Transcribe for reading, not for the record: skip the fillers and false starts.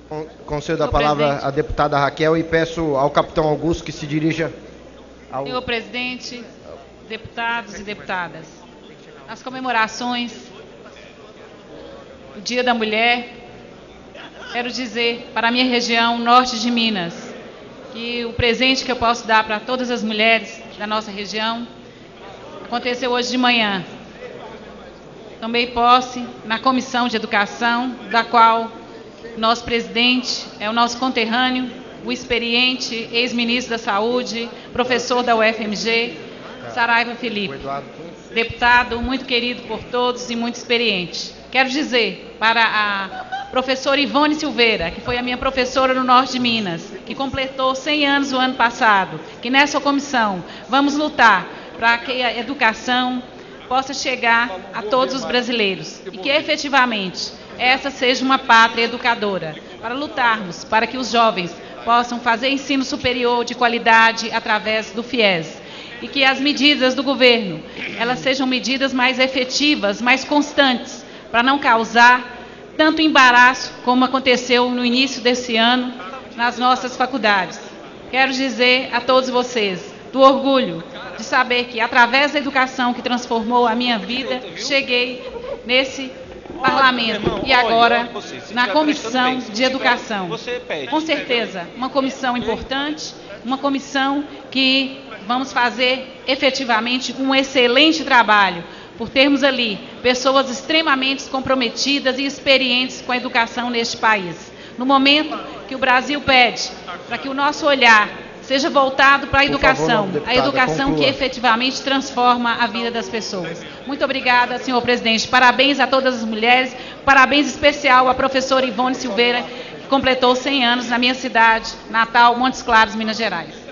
Concedo a palavra à deputada Raquel e peço ao capitão Augusto que se dirija ao... Senhor presidente, deputados e deputadas, nas comemorações do Dia da Mulher, quero dizer para a minha região norte de Minas que o presente que eu posso dar para todas as mulheres da nossa região aconteceu hoje de manhã. Tomei posse na Comissão de Educação, da qual nosso presidente é o nosso conterrâneo, o experiente ex-ministro da Saúde, professor da UFMG, Saraiva Felipe, deputado muito querido por todos e muito experiente. Quero dizer para a professora Ivone Silveira, que foi a minha professora no norte de Minas, que completou 100 anos o ano passado, que nessa comissão vamos lutar para que a educação possa chegar a todos os brasileiros e que efetivamente essa seja uma pátria educadora, para lutarmos para que os jovens possam fazer ensino superior de qualidade através do FIES e que as medidas do governo elas sejam medidas mais efetivas, mais constantes, para não causar tanto embaraço como aconteceu no início desse ano nas nossas faculdades. Quero dizer a todos vocês do orgulho de saber que, através da educação que transformou a minha vida, cheguei nesse parlamento e agora na Comissão de Educação. Com certeza, uma comissão importante, uma comissão que vamos fazer efetivamente um excelente trabalho, por termos ali pessoas extremamente comprometidas e experientes com a educação neste país. No momento que o Brasil pede para que o nosso olhar seja voltado para a educação, a educação que efetivamente transforma a vida das pessoas. Muito obrigada, senhor presidente. Parabéns a todas as mulheres, parabéns especial à professora Ivone Silveira, que completou 100 anos na minha cidade natal, Montes Claros, Minas Gerais.